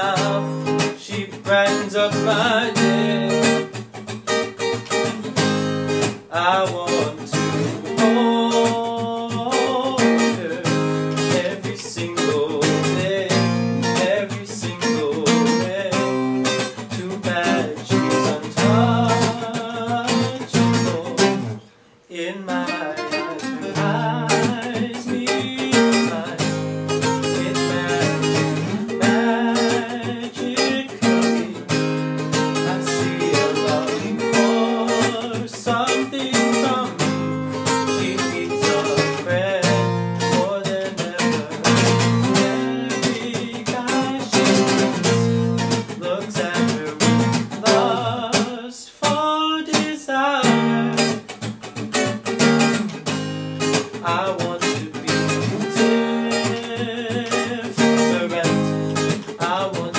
smile, she brightens up my day. I want to hold her every single day, every single day. Too bad she's untouchable. In my eyes, her eyes meet mine. It's magically. I see her longing for something from me. She needs a friend more than ever. Every guy she meets looks at her with lustful desire. I want to be different. I want